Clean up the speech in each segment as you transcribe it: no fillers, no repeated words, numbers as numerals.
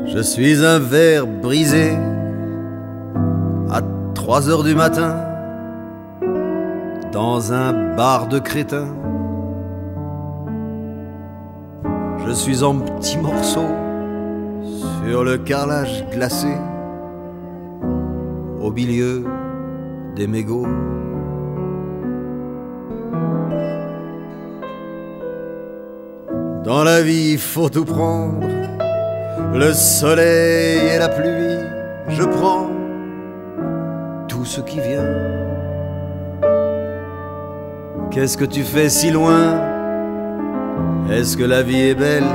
Je suis un verre brisé à 3 heures du matin dans un bar de crétins. Je suis en petits morceaux sur le carrelage glacé au milieu des mégots. Dans la vie, il faut tout prendre, le soleil et la pluie. Je prends tout ce qui vient. Qu'est-ce que tu fais si loin? Est-ce que la vie est belle?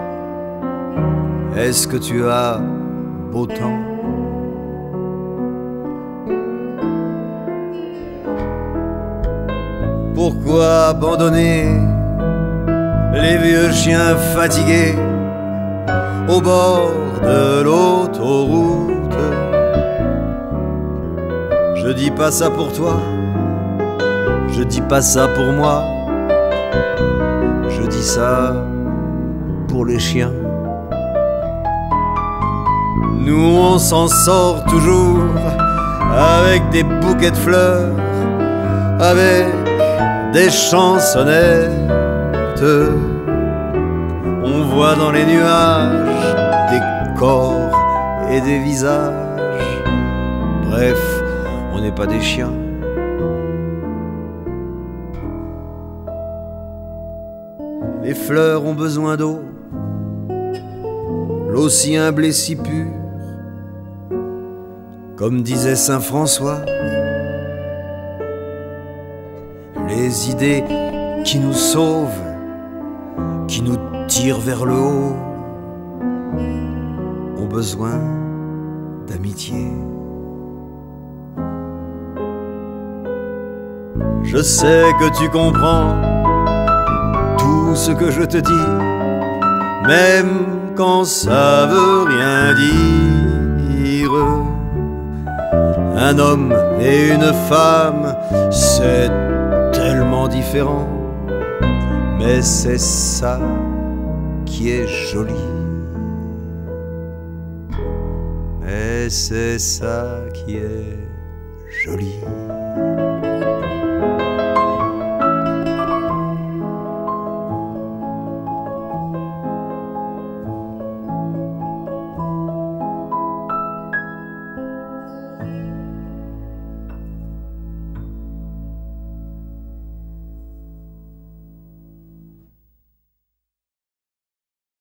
Est-ce que tu as beau temps? Pourquoi abandonner les vieux chiens fatigués au bord de l'autoroute? Je dis pas ça pour toi, je dis pas ça pour moi, je dis ça pour les chiens. Nous on s'en sort toujours avec des bouquets de fleurs, avec des chansonnettes. On voit dans les nuages des corps et des visages. Bref, on n'est pas des chiens. Les fleurs ont besoin d'eau, l'eau si humble et si pure. Comme disait saint François, les idées qui nous sauvent, qui nous tirent vers le haut, ont besoin d'amitié. Je sais que tu comprends tout ce que je te dis, même quand ça veut rien dire. Un homme et une femme, c'est tellement différent, mais c'est ça qui est joli. Mais c'est ça qui est joli.